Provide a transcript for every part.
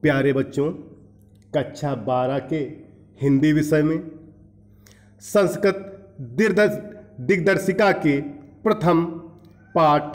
प्यारे बच्चों, कक्षा 12 के हिंदी विषय में संस्कृत दिग्दर्शिका के प्रथम पाठ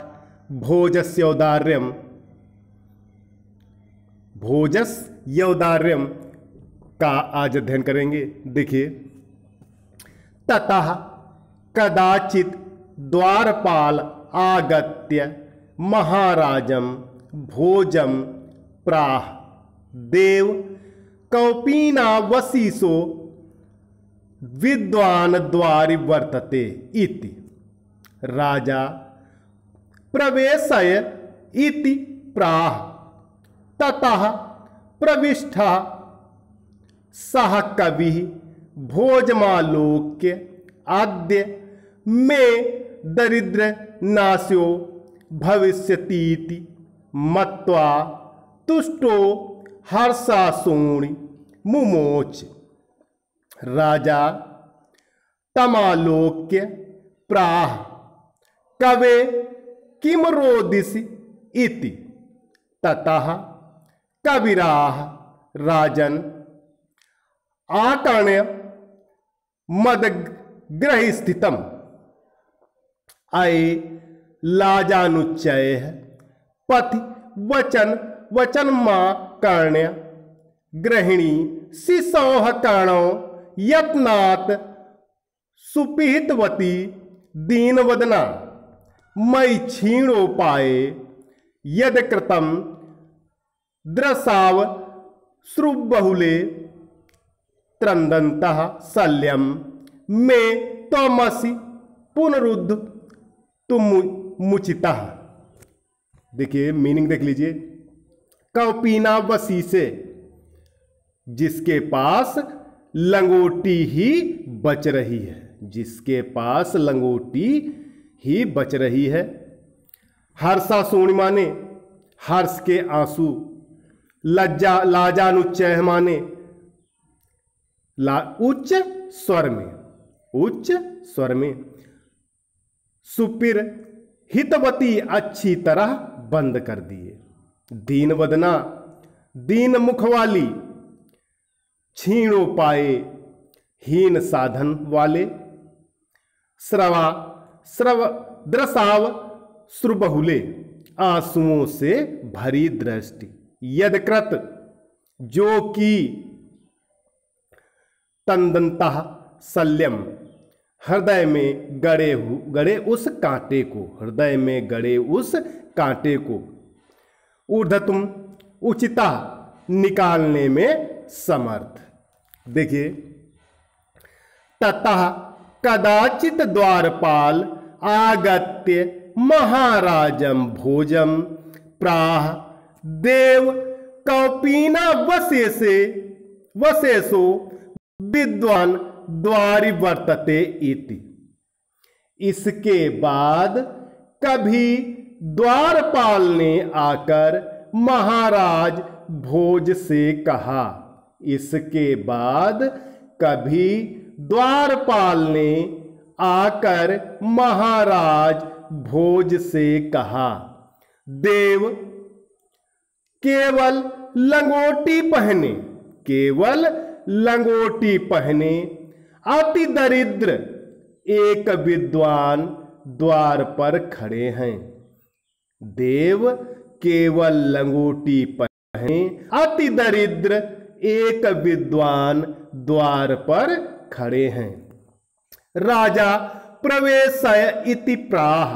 भोजस्य औदार्यम का आज अध्ययन करेंगे। देखिए, ततः कदाचित द्वारपाल आगत्य महाराजं भोजं प्राह देव कौपीनावशीषो विद्वान् द्वारि वर्तते इति। राजा प्रवेशय इति प्राह। ततः प्रविष्टः सः कविः भोजमालोक्य अद्य मे दरिद्रनाशो भविष्यतीति मत्वा तुष्टो हर्षाशोणि मुमोच। राजा तमालोक्य प्राह कवे किम रोदिसि इति। ततः कविराह राजन् आकर्ण्य मदगृहे स्थितम् अये लाजानुच्चयः पथि वचनमाकर्ण्य गृहिणी शिशोः कर्णौ यत्नात् सुपिहितवती दीनवदना मयि क्षीणोपाये यद् कृतं दृशाव श्रुबहुले त्रन्दन्तः शल्यं मे त्वमसि पुनरुद्ध तुमुचितः। देखिए, मीनिंग देख लीजिए। कौपीनावशी से, जिसके पास लंगोटी ही बच रही है, जिसके पास लंगोटी ही बच रही है। हर्षाशोणि माने हर्ष के आंसू। लाजानुच्चय माने उच्च स्वर में। सुपिर हितवती अच्छी तरह बंद कर दिए। दीनवदना दीन मुख वाली। क्षीणोपाये हीन साधन वाले। दृशाव श्रुबहुले आंसुओं से भरी दृष्टि। यदकृत जो कि तंदंतः शल्यम हृदय में गड़े उस कांटे को, हृदय में गड़े उस कांटे को। ऊर्ध्वतुम उचिता निकालने में समर्थ। देखिए, ततः कदाचित द्वारपाल आगत्य महाराजं भोजं प्राह देव कौपीनावशेषो विद्वान् द्वारि वर्तते इति। इसके बाद कभी द्वारपाल ने आकर महाराज भोज से कहा। इसके बाद कभी द्वारपाल ने आकर महाराज भोज से कहा, देव केवल लंगोटी पहने अति दरिद्र एक विद्वान द्वार पर खड़े हैं। देव केवल लंगोटी पहने अति दरिद्र एक विद्वान द्वार पर खड़े हैं। राजा प्रवेशय इति प्राह।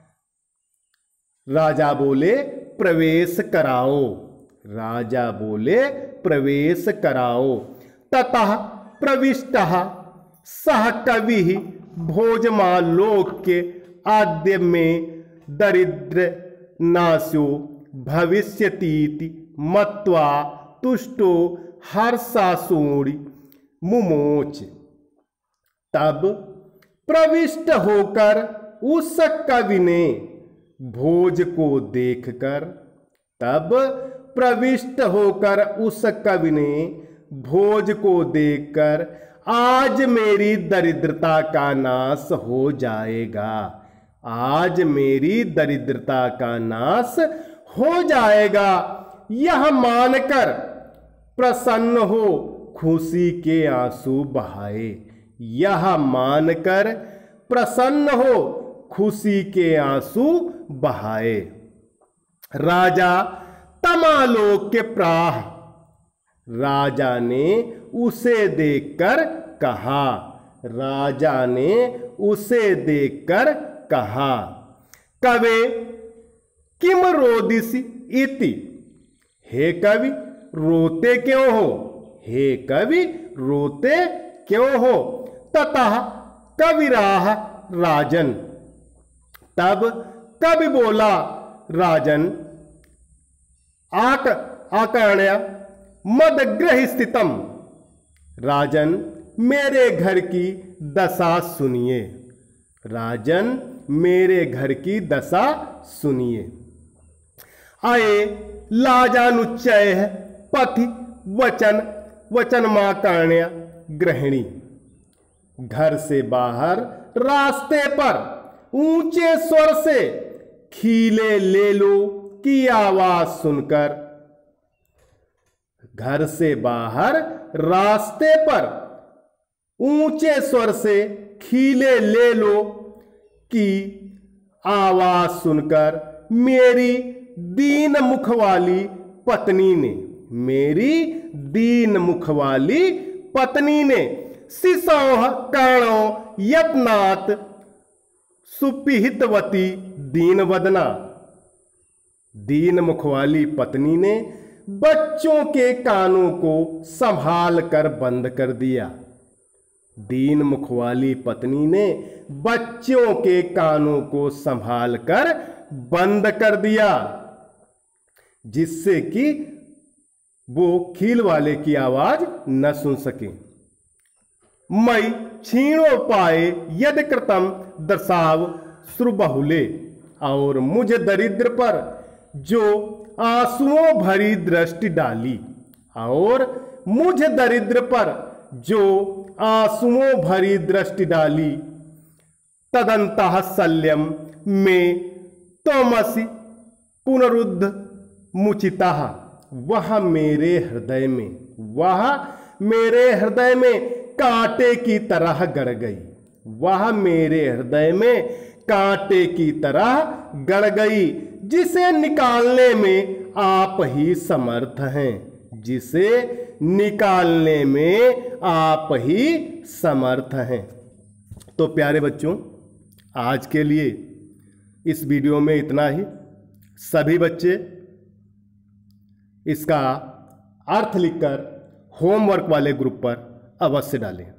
राजा बोले प्रवेश कराओ। राजा बोले प्रवेश कराओ। ततः प्रविष्टः सः कविः भोजमालोक्य आद्य में दरिद्र नाशो भविष्यतीति मत्वा तुष्टो हर्षाशोणि मुमोच। तब प्रविष्ट होकर उस कवि ने भोज को देखकर, तब प्रविष्ट होकर उस कवि ने भोज को देखकर आज मेरी दरिद्रता का नाश हो जाएगा, आज मेरी दरिद्रता का नाश हो जाएगा, यह मानकर प्रसन्न हो खुशी के आंसू बहाए। यह मानकर प्रसन्न हो खुशी के आंसू बहाए। राजा तमालोक के प्राह। राजा ने उसे देखकर कहा। राजा ने उसे देखकर कहा। कवे किम रोदिसी इति। हे कवि रोते क्यों हो। हे कवि रोते क्यों हो। ततः कविराह राजन। तब कवि बोला राजन आकर्ण्य मदग्रह स्थितम। राजन मेरे घर की दशा सुनिए। राजन मेरे घर की दशा सुनिए। आए लाजानुच्चय पथि वचन वचनमाकर्ण्य गृहिणी। घर से बाहर रास्ते पर ऊंचे स्वर से खीले लेलो की आवाज सुनकर। घर से बाहर रास्ते पर ऊंचे स्वर से खीले लेलो की आवाज सुनकर मेरी दीन मुख वाली पत्नी ने, मेरी दीन मुख वाली पत्नी ने शिशोह कर्णो यत्नात् सुपिहितवती दीन वदना। दीन मुख वाली पत्नी ने बच्चों के कानों को संभाल कर बंद कर दिया। दीन मुख वाली पत्नी ने बच्चों के कानों को संभाल कर बंद कर दिया, जिससे कि वो खील वाले की आवाज न सुन सके। मई क्षीणो पाए यद कृतम दर्शाव श्रुबहुले। और मुझ दरिद्र पर जो आंसुओं भरी दृष्टि डाली। और मुझ दरिद्र पर जो आंसुओं भरी दृष्टि डाली। तदंतः शल्यम में तोमसि पुनरुद्ध मुचितः। वह मेरे हृदय में, वह मेरे हृदय में कांटे की तरह गड़ गई। वह मेरे हृदय में कांटे की तरह गड़ गई, जिसे निकालने में आप ही समर्थ हैं। जिसे निकालने में आप ही समर्थ हैं। तो प्यारे बच्चों, आज के लिए इस वीडियो में इतना ही। सभी बच्चे इसका अर्थ लिखकर होमवर्क वाले ग्रुप पर अवश्य डालें।